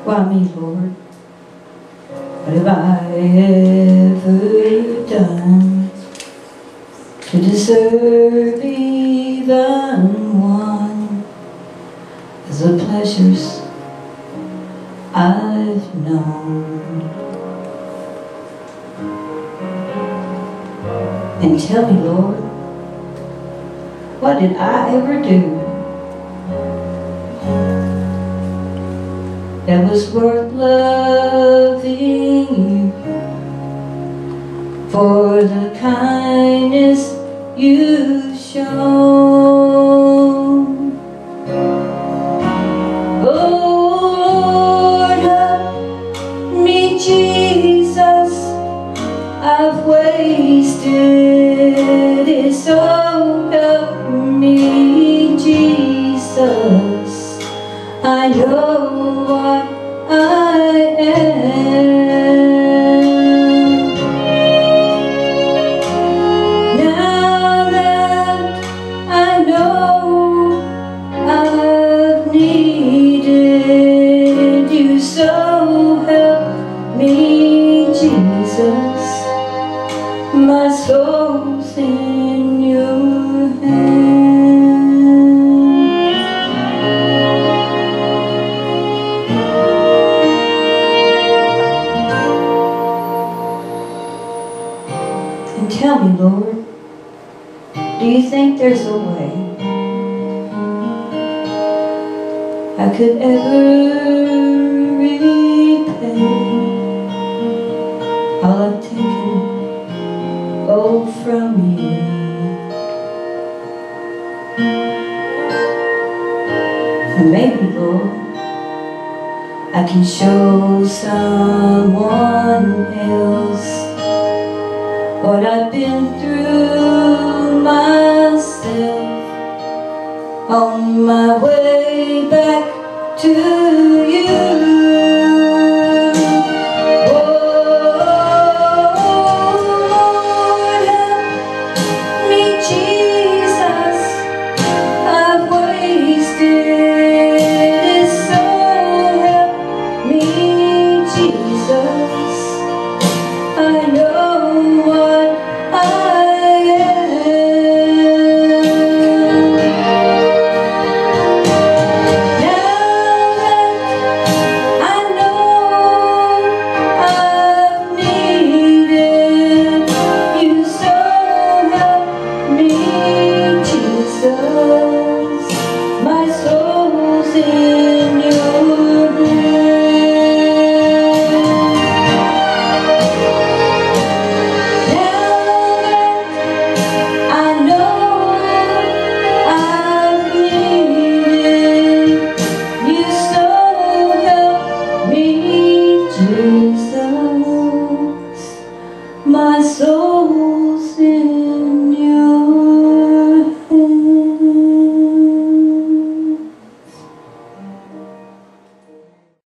Why me, Lord? What have I ever done to deserve even one of the pleasures I've known? And tell me, Lord, what did I ever do that was worth loving you for the kindness you've shown? Oh, Lord, help me, Jesus, I've wasted it, so help me, Jesus, I know what I am. Now that I know I've needed you, so help me, Jesus, my soul's in your hands. And tell me, Lord, do you think there's a way I could ever repay all I've taken from you? And maybe, Lord, I can show someone else what I've been through myself on my way back to you. My soul's in